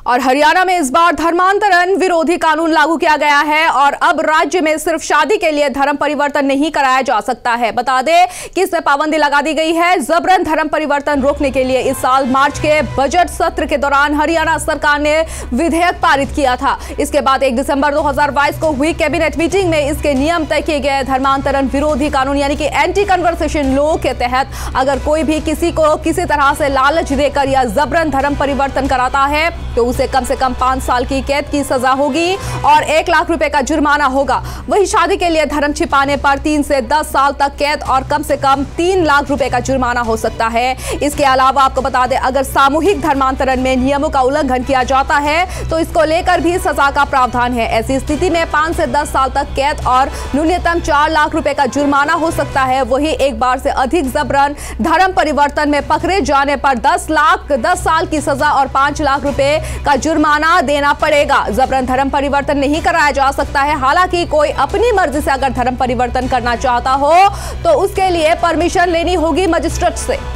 और हरियाणा में इस बार धर्मांतरण विरोधी कानून लागू किया गया है और अब राज्य में सिर्फ शादी के लिए धर्म परिवर्तन नहीं कराया जा सकता है। बता दें कि इसमें पाबंदी लगा दी गई है। जबरन धर्म परिवर्तन रोकने के लिए इस साल मार्च के बजट सत्र के दौरान हरियाणा सरकार ने विधेयक पारित किया था। इसके बाद 1 दिसंबर 2022 को हुई कैबिनेट मीटिंग में इसके नियम तय किए गए। धर्मांतरण विरोधी कानून यानी कि एंटी कन्वर्सेशन लॉ के तहत अगर कोई भी किसी को किसी तरह से लालच देकर या जबरन धर्म परिवर्तन कराता है तो उसे कम से कम 5 साल की कैद की सजा होगी और 1 लाख रुपए का जुर्माना होगा। वही शादी के लिए धर्म छिपाने पर 3 से 10 साल तक कैद और कम से कम 3 लाख रुपए का जुर्माना हो सकता है। इसके अलावा आपको बता दें, अगर सामूहिक धर्मांतरण में नियमों का उल्लंघन किया जाता है तो इसको लेकर भी सजा का प्रावधान है। ऐसी स्थिति में 5 से 10 साल तक कैद और न्यूनतम 4 लाख रुपए का जुर्माना हो सकता है। वही एक बार से अधिक जबरन धर्म परिवर्तन में पकड़े जाने पर 10 साल की सजा और 5 लाख रुपए का जुर्माना देना पड़ेगा। जबरन धर्म परिवर्तन नहीं कराया जा सकता है। हालांकि कोई अपनी मर्जी से अगर धर्म परिवर्तन करना चाहता हो तो उसके लिए परमिशन लेनी होगी मजिस्ट्रेट से।